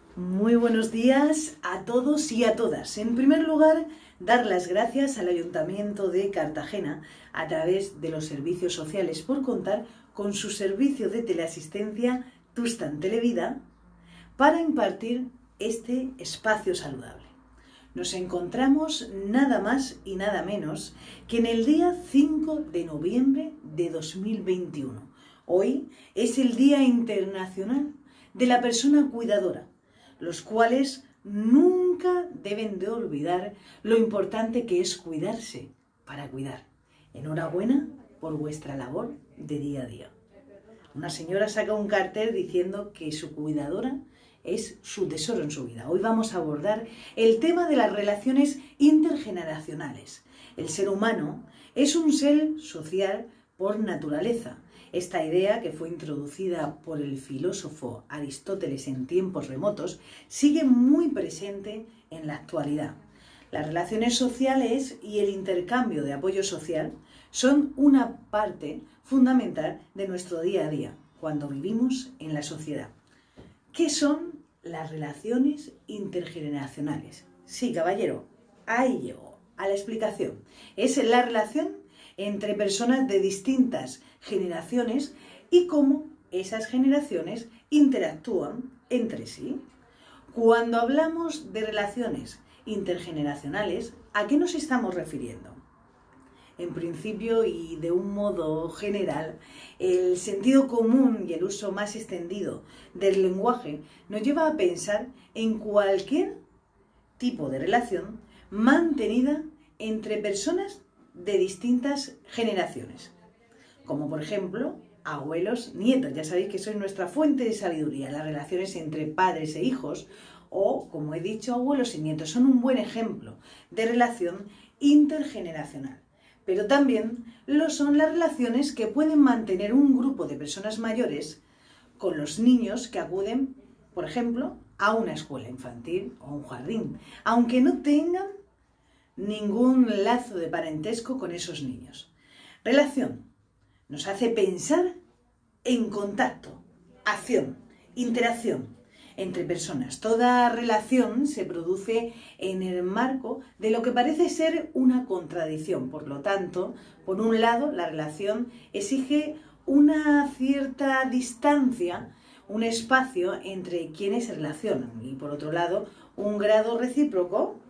Muy buenos días a todos y a todas. En primer lugar, dar las gracias al Ayuntamiento de Cartagena a través de los servicios sociales por contar con su servicio de teleasistencia Tustan Televida para impartir este espacio saludable. Nos encontramos nada más y nada menos que en el día 5 de noviembre de 2021. Hoy es el Día Internacional de la Persona Cuidadora, los cuales nunca deben de olvidar lo importante que es cuidarse para cuidar. Enhorabuena por vuestra labor de día a día. Una señora saca un cartel diciendo que su cuidadora es su tesoro en su vida. Hoy vamos a abordar el tema de las relaciones intergeneracionales. El ser humano es un ser social por naturaleza. Esta idea, que fue introducida por el filósofo Aristóteles en tiempos remotos, sigue muy presente en la actualidad. Las relaciones sociales y el intercambio de apoyo social son una parte fundamental de nuestro día a día, cuando vivimos en la sociedad. ¿Qué son las relaciones intergeneracionales? Sí, caballero, ahí llego a la explicación. Es la relación entre personas de distintas generaciones y cómo esas generaciones interactúan entre sí. Cuando hablamos de relaciones intergeneracionales, ¿a qué nos estamos refiriendo? En principio y de un modo general, el sentido común y el uso más extendido del lenguaje nos lleva a pensar en cualquier tipo de relación mantenida entre personas de distintas generaciones, como por ejemplo abuelos, nietos. Ya sabéis que sois nuestra fuente de sabiduría. Las relaciones entre padres e hijos, o como he dicho, abuelos y nietos, son un buen ejemplo de relación intergeneracional. Pero también lo son las relaciones que pueden mantener un grupo de personas mayores con los niños que acuden, por ejemplo, a una escuela infantil o a un jardín, aunque no tengan ningún lazo de parentesco con esos niños. Relación nos hace pensar en contacto, acción, interacción entre personas. Toda relación se produce en el marco de lo que parece ser una contradicción. Por lo tanto, por un lado, la relación exige una cierta distancia, un espacio entre quienes se relacionan, y por otro lado, un grado recíproco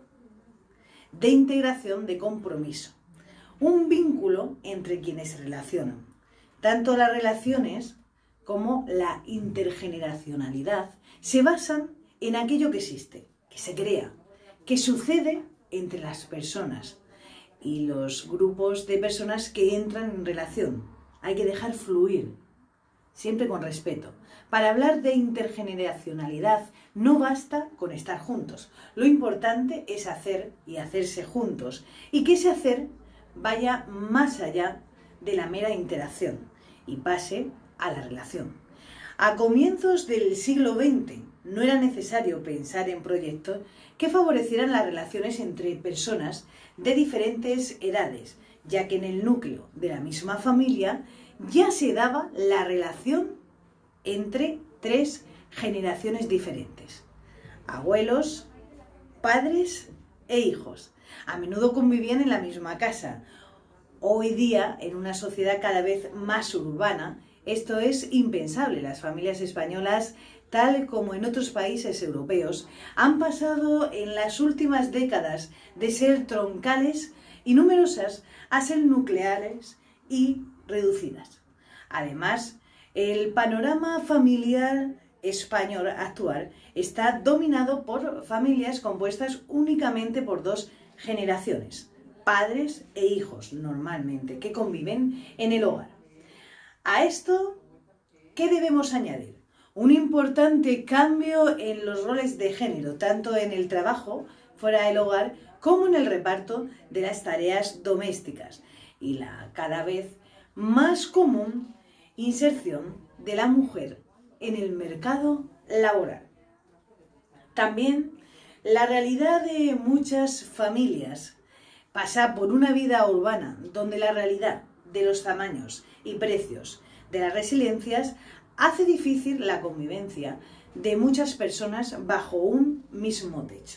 de integración, de compromiso, un vínculo entre quienes se relacionan. Tanto las relaciones como la intergeneracionalidad se basan en aquello que existe, que se crea, que sucede entre las personas y los grupos de personas que entran en relación. Hay que dejar fluir, siempre con respeto. Para hablar de intergeneracionalidad no basta con estar juntos. Lo importante es hacer y hacerse juntos, y que ese hacer vaya más allá de la mera interacción y pase a la relación. A comienzos del siglo XX no era necesario pensar en proyectos que favorecieran las relaciones entre personas de diferentes edades, ya que en el núcleo de la misma familia ya se daba la relación entre tres generaciones diferentes: abuelos, padres e hijos. A menudo convivían en la misma casa. Hoy día, en una sociedad cada vez más urbana, esto es impensable. Las familias españolas, tal como en otros países europeos, han pasado en las últimas décadas de ser troncales y numerosas a ser nucleares y reducidas. Además, el panorama familiar español actual está dominado por familias compuestas únicamente por dos generaciones, padres e hijos normalmente, que conviven en el hogar. A esto, ¿qué debemos añadir? Un importante cambio en los roles de género, tanto en el trabajo fuera del hogar como en el reparto de las tareas domésticas, y la cada vez más común inserción de la mujer en el mercado laboral. También la realidad de muchas familias pasa por una vida urbana donde la realidad de los tamaños y precios de las residencias hace difícil la convivencia de muchas personas bajo un mismo techo.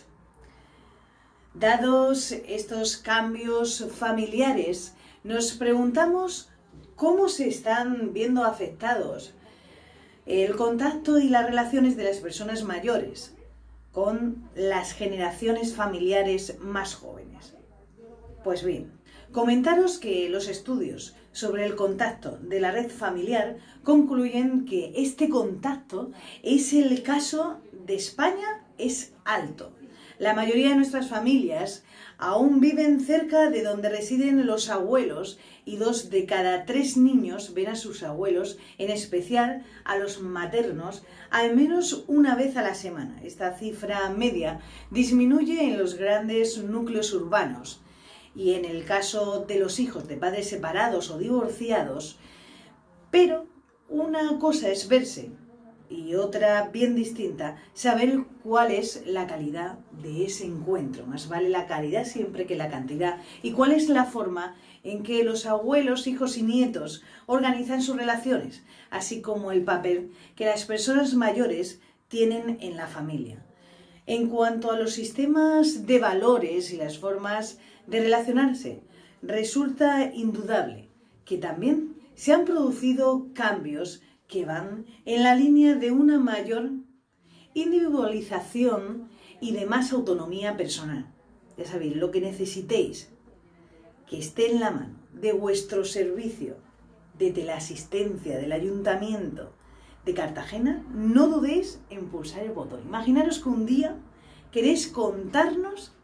Dados estos cambios familiares, nos preguntamos cómo se están viendo afectados el contacto y las relaciones de las personas mayores con las generaciones familiares más jóvenes. Pues bien, comentaros que los estudios sobre el contacto de la red familiar concluyen que este contacto es el caso de España es alto. La mayoría de nuestras familias aún viven cerca de donde residen los abuelos y 2 de cada 3 niños ven a sus abuelos, en especial a los maternos, al menos una vez a la semana. Esta cifra media disminuye en los grandes núcleos urbanos y en el caso de los hijos de padres separados o divorciados, pero una cosa es verse y otra bien distinta, saber cuál es la calidad de ese encuentro. Más vale la calidad siempre que la cantidad. Y cuál es la forma en que los abuelos, hijos y nietos organizan sus relaciones, así como el papel que las personas mayores tienen en la familia. En cuanto a los sistemas de valores y las formas de relacionarse, resulta indudable que también se han producido cambios que van en la línea de una mayor individualización y de más autonomía personal. Ya sabéis, lo que necesitéis, que esté en la mano de vuestro servicio de teleasistencia del Ayuntamiento de Cartagena, no dudéis en pulsar el botón. Imaginaros que un día queréis contarnos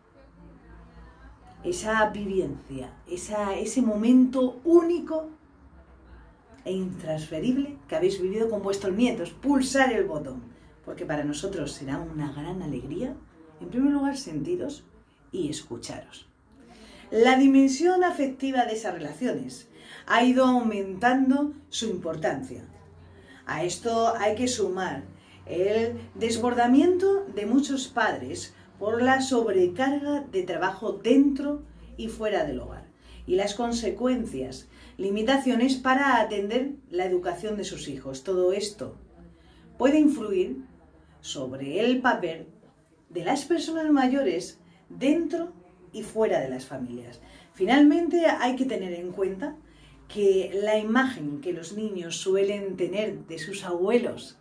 esa vivencia, ese momento único e intransferible que habéis vivido con vuestros nietos. Pulsar el botón, porque para nosotros será una gran alegría, en primer lugar, sentiros y escucharos. La dimensión afectiva de esas relaciones ha ido aumentando su importancia. A esto hay que sumar el desbordamiento de muchos padres por la sobrecarga de trabajo dentro y fuera del hogar y las consecuencias, limitaciones para atender la educación de sus hijos. Todo esto puede influir sobre el papel de las personas mayores dentro y fuera de las familias. Finalmente, hay que tener en cuenta que la imagen que los niños suelen tener de sus abuelos,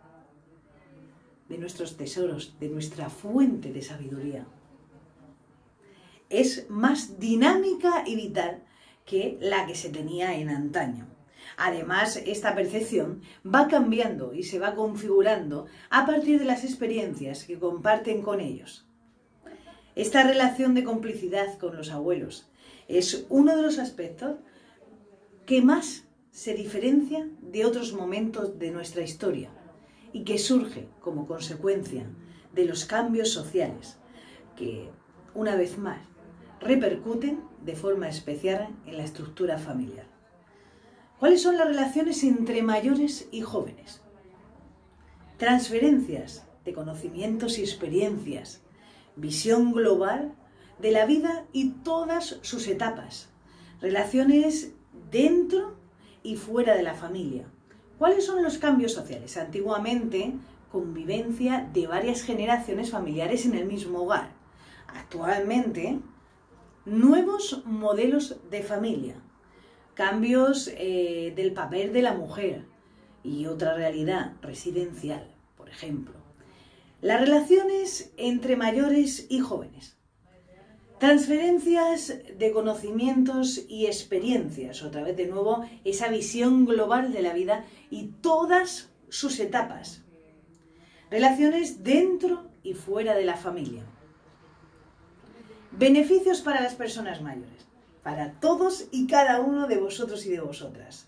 de nuestros tesoros, de nuestra fuente de sabiduría, es más dinámica y vital que la que se tenía en antaño. Además, esta percepción va cambiando y se va configurando a partir de las experiencias que comparten con ellos. Esta relación de complicidad con los abuelos es uno de los aspectos que más se diferencia de otros momentos de nuestra historia y que surge como consecuencia de los cambios sociales que, una vez más, repercuten de forma especial en la estructura familiar. ¿Cuáles son las relaciones entre mayores y jóvenes? Transferencias de conocimientos y experiencias, visión global de la vida y todas sus etapas, relaciones dentro y fuera de la familia. ¿Cuáles son los cambios sociales? Antiguamente, convivencia de varias generaciones familiares en el mismo hogar. Actualmente, nuevos modelos de familia, cambios del papel de la mujer y otra realidad residencial, por ejemplo. Las relaciones entre mayores y jóvenes. Transferencias de conocimientos y experiencias, otra vez de nuevo, esa visión global de la vida y todas sus etapas. Relaciones dentro y fuera de la familia. Beneficios para las personas mayores, para todos y cada uno de vosotros y de vosotras.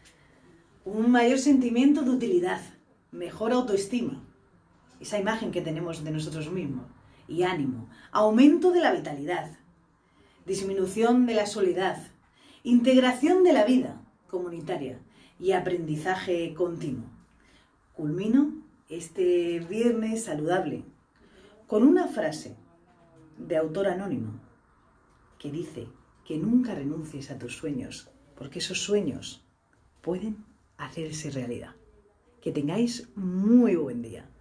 Un mayor sentimiento de utilidad, mejor autoestima, esa imagen que tenemos de nosotros mismos, y ánimo, aumento de la vitalidad, disminución de la soledad, integración de la vida comunitaria y aprendizaje continuo. Culmino este viernes saludable con una frase de autor anónimo que dice que nunca renuncies a tus sueños, porque esos sueños pueden hacerse realidad. Que tengáis muy buen día.